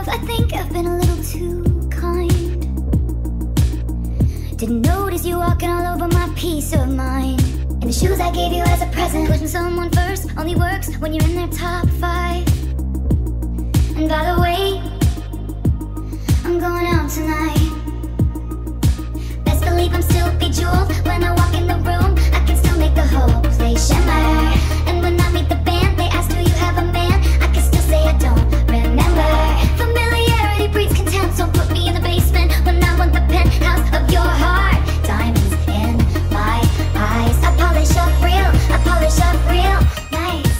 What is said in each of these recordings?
I think I've been a little too kind. Didn't notice you walking all over my peace of mind. And the shoes I gave you as a present, pushing someone first only works when you're in their top 5. And by the way, I'm going out tonight. Best believe I'm still bejeweled. When I walk in the room, I can still make the whole place shimmer. And when I meet the band, they ask, do you have a man? I can still say I don't remember. Familiarity breeds contempt, so put me in the basement when I want the penthouse of your heart. Diamonds in my eyes. I polish up real, I polish up real nice.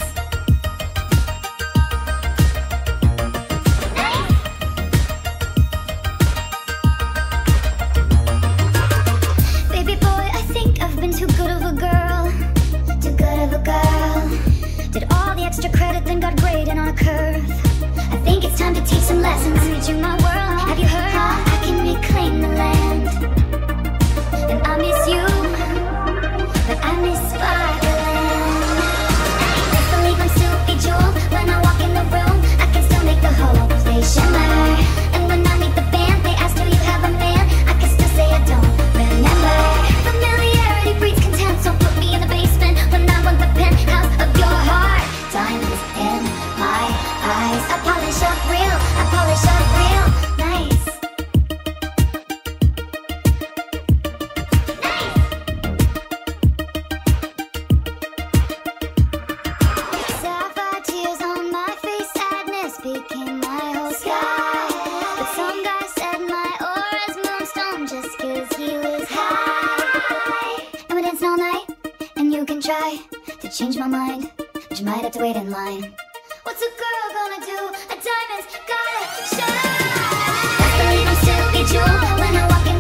Baby boy, I think I've been too good of a girl. Too good of a girl. Did all the extra credit, then got graded on a curve. I think it's time to teach some lessons. Read you my world, have you heard? I can reclaim the land. And I miss you, but I miss Sparkland. Best believe I'm still bejeweled. When I walk in the room, I can still make the whole place shimmer. And when I meet the band, they ask, do you have a man? I can still say I don't remember. Familiarity breeds contempt, so put me in the basement when I want the penthouse of your heart. Diamonds in my eyes. I polish up real, I polish up real nice. Sapphire tears on my face, sadness became my whole sky. But some guy said my aura's moonstone just 'cause he was high. And we danced all night, and you can try to change my mind, but you might have to wait in line. What's a girl gonna do? A diamond's gotta shine. Best believe I'm still bejeweled when I walk in